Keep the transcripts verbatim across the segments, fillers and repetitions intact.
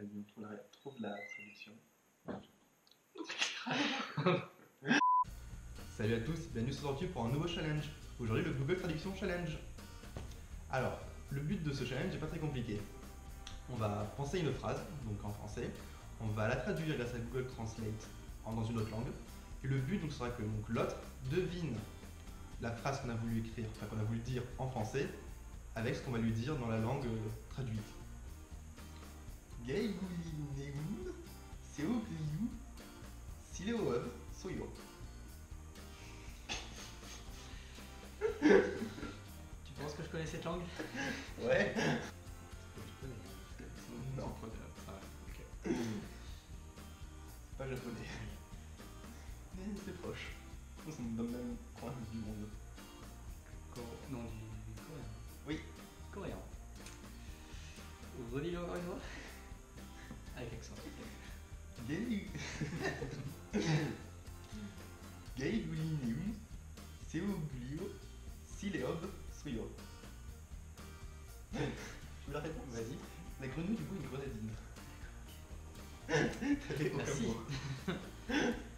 on trouve la, trouve la traduction. Salut à tous, bienvenue sur Tortue pour un nouveau challenge. Aujourd'hui le Google Traduction Challenge. Alors, le but de ce challenge n'est pas très compliqué. On va penser une phrase, donc en français, on va la traduire grâce à Google Translate en, dans une autre langue. Et le but donc sera que l'autre devine la phrase qu'on a voulu écrire, enfin qu'on a voulu dire en français, avec ce qu'on va lui dire dans la langue euh, traduite. Gay Neum, Seo Gliu, Sileoab, Soyo. Tu penses que je connais cette langue? Ouais. Non. Ok. C'est pas japonais. Mais c'est proche. Je pense que c'est dans le même coin du monde. Co non, du, du coréen. Oui. Coréen. Redis-le encore une fois. Avec accent. Gay. Gay Neum, Seo Gliu, Sileob, Soyo. Tu veux la réponse? Vas-y. La grenouille du coup une grenadine. T'avais aucun Merci. mot.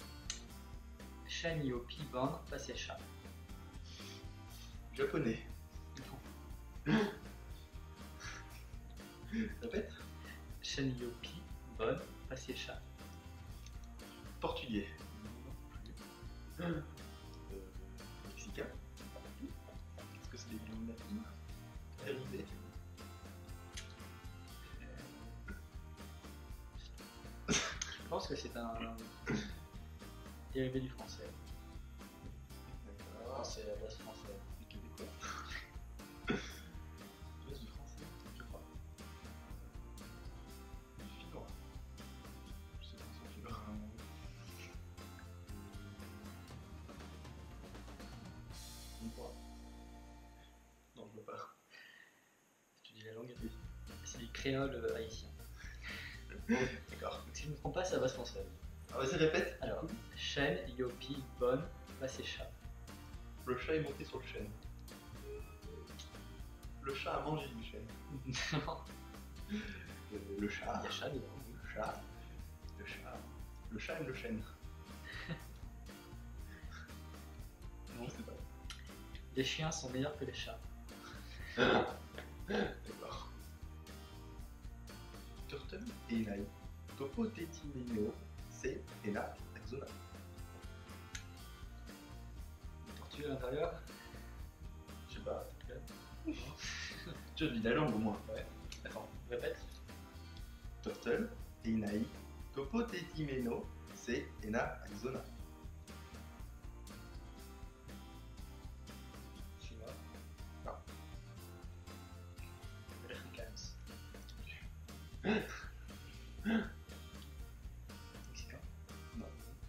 Shan Yopi Ban Pasesha. Japonais. Répète. Shan Yopi Ban Pasesha. Portugais. Euh, mexicain. Est-ce que c'est des langues latines? Dérivé. Je pense que c'est un dérivé du français. D'accord. C'est la base française. C'est québécois. Tu du français, je crois. Du finnois. Je sais pas si c'est finnois. Une fois. Non, je veux pas. Tu dis la langue. C'est du créole euh, haïtien. D'accord. Donc si je ne me trompe pas, c'est la base française. Ah, vas-y, répète. Alors, Shan Yopi Ban Pasesha. Le chat est monté sur le chêne. Le chat a mangé du chêne. Non. Le, le chat. Il y a Shan dedans. Le chat. Le chat. Le chat aime le chêne. Non, je sais pas. Les chiens sont meilleurs que les chats. D'accord. Turtle et Enai. Topo Teti Menio, c'est Ena Axona. Une tortue à l'intérieur. Je sais pas. Tu vis la langue au moins. Ouais. Attends. Répète. Turtle et Enai. Topo Teti Menio, c'est Ena Axona. Chinois. Non. Afrikaans. Mexicain. Non.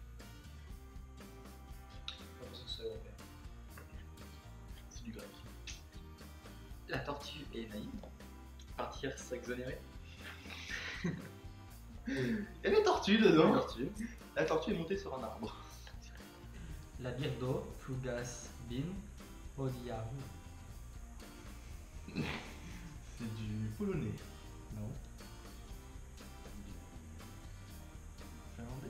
Pas besoin que ce soit européen. C'est du grec. La tortue est naïve. Partir s'exonérer. Il y a des tortues dedans. La tortue. La tortue est montée sur un arbre. La birdo flugas bin odiahu. C'est du polonais. Non. Finlandais.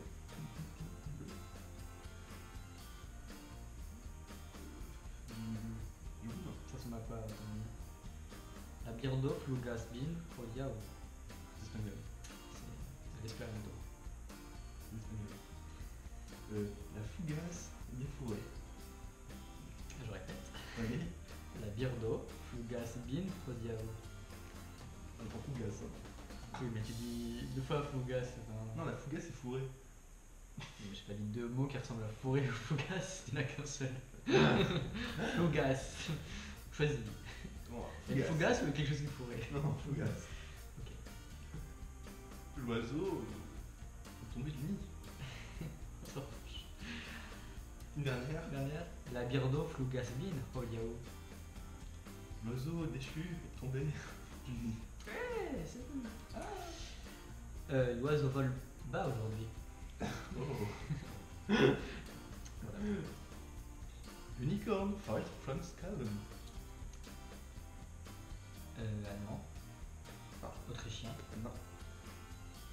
Ça se m'a pas entendu. La birdo flugas bin odiahu. C'est espagnol. C'est l'espéranto. C'est espagnol. Euh, la fougasse bien fourrée. Je répète. Oui. La birdo flugas bin odiahu. On prend fougasse. Hein. Oui, mais tu dis deux fois flugas. Enfin... Non, la fougasse c'est fourré. J'ai pas dit deux mots qui ressemblent à fourré ou fougasse, il n'y en a qu'un seul. Fougasse. Choisis. Bon, Il y a une fougasse ou quelque chose qui est fourré? Non, fougasse. Ok. L'oiseau est tombé du nid. On s'en fiche. Une dernière. Dernière. La birdo flugas bin odiahu. L'oiseau déchu est tombé du nid. Ouais, c'est bon. Ah. Euh, l'oiseau vole bas aujourd'hui. Oh. Voilà. Unicorn fight from Scotland. Euh, allemand. Ah. Autrichien. Non.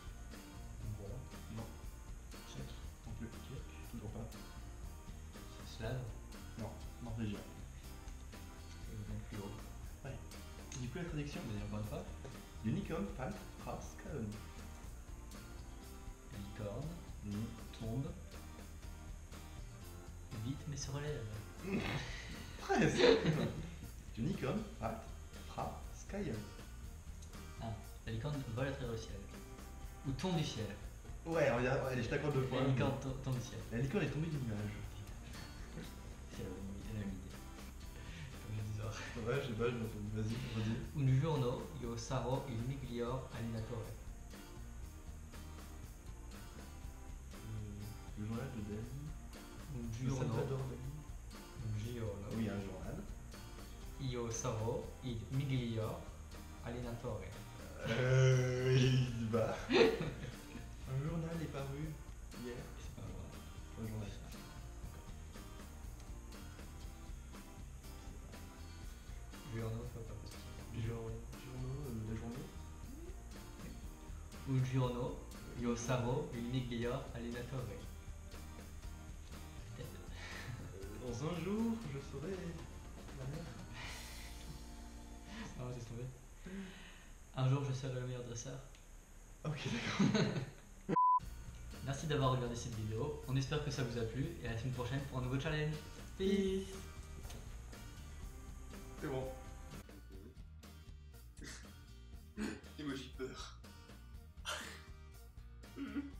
coup la traduction. Vas-y, encore une fois. Unicorn, Falt, Fras, Kaon. Licorne, tombe, vite mais se relève. Presque. Unicorn, Falt, Fra, Skyon. Ah, la licorne vole à travers le ciel. Ou tombe du ciel. Ouais, on y a- allez, je t'accorde deux points. La licorne to- tombe du ciel. La licorne est tombée du nuage. C'est la bonne idée, la même idée. Comme je disais. Ouais, je sais pas, je m'en fous. Vas-y, redis. Un giorno io sarò il miglior allenatore. Le journal de Dali. Un Le giorno, Salvador Dali. un giorno Oui, un journal. io sarò il miglior allenatore. Euh. Il va. Un journal est paru hier. C'est pas vrai. Un journal. Giorno, c'est pas possible. Jour- Journaux, euh, la journée. Un giorno io sarò il miglior allenatore. Peut-être. Dans un jour, je serai la mère. Non, laisse tomber. Un jour, je serai le meilleur dresseur. Ok, d'accord. Merci d'avoir regardé cette vidéo. On espère que ça vous a plu et à la semaine prochaine pour un nouveau challenge. Peace. C'est bon. Et moi j'ai peur.